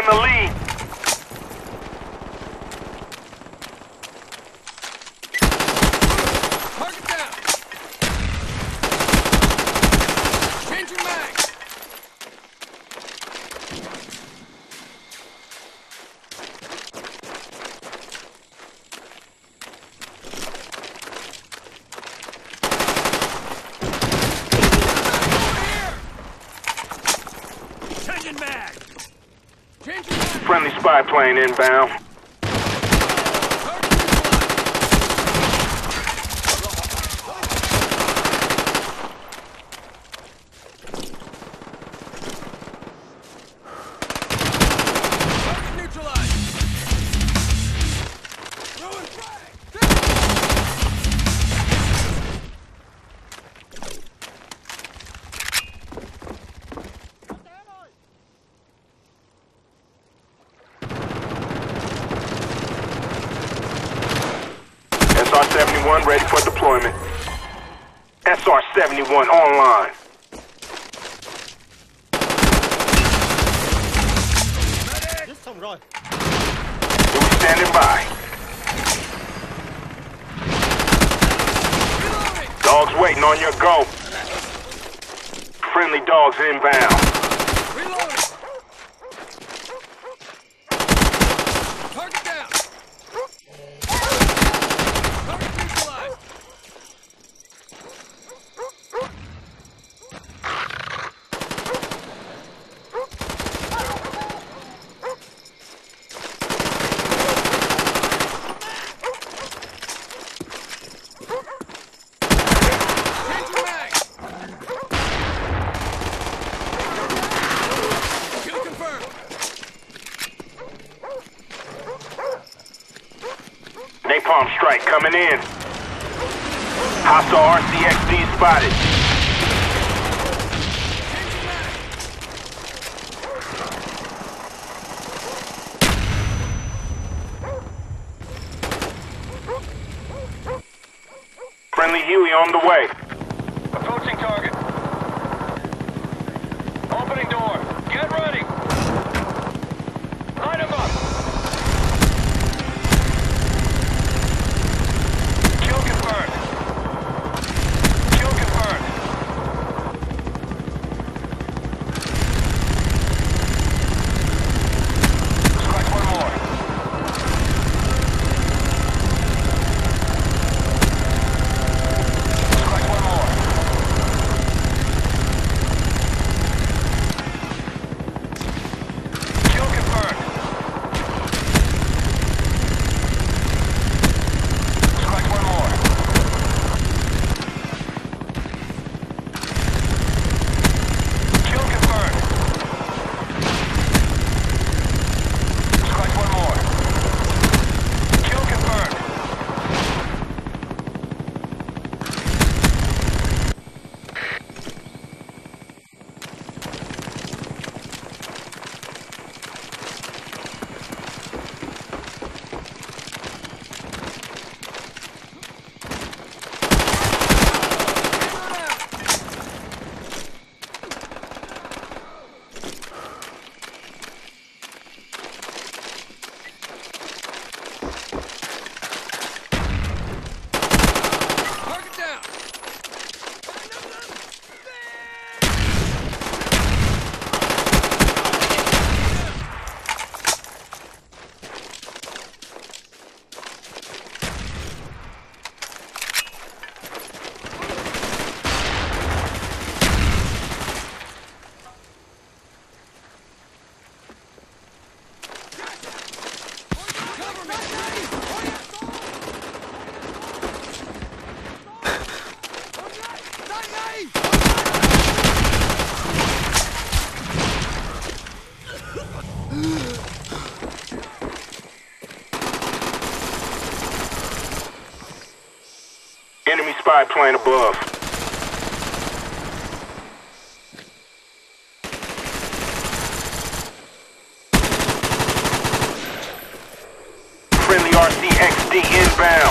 the lead. Target down. Changing mag. Friendly spy plane inbound. SR-71 ready for deployment. SR-71 online. Dude standing by. Dogs waiting on your go. Friendly dogs inbound. Target down. Target neutralized. Changing mag. Kill confirmed. Napalm strike coming in. Hostile RCXD spotted. Friendly Huey on the way. Approaching target. Opening door. Get ready. Light him up. Kill confirmed. Kill confirmed. Scratch one more. Scratch one more. Kill confirmed. Scratch one more. Kill confirmed. Scratch one more. Kill confirmed. Target down. Cover me. Enemy spy plane above. Friendly RCXD inbound.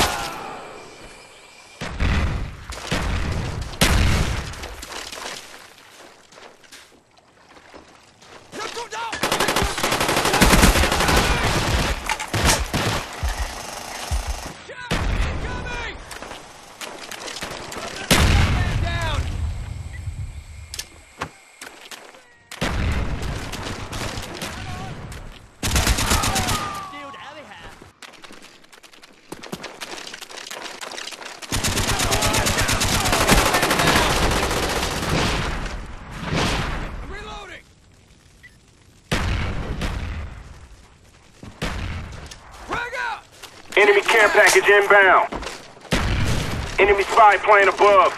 Enemy care package inbound. Enemy spy plane above.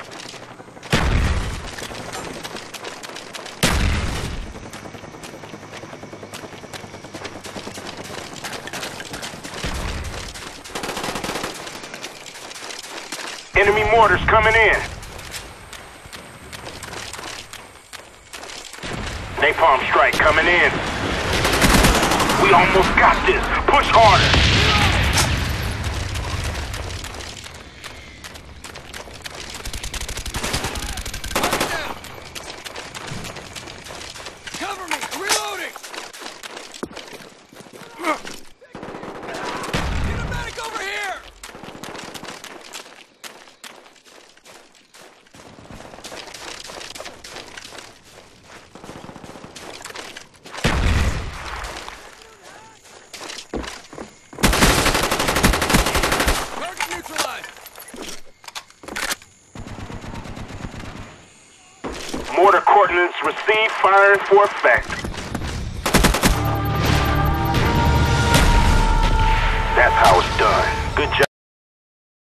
Enemy mortars coming in. Napalm strike coming in. We almost got this. Push harder. Cover me! Reloading! Get a medic over here! Target neutralized! Mortar coordinates received, firing for effect. That's how it's done. Good job.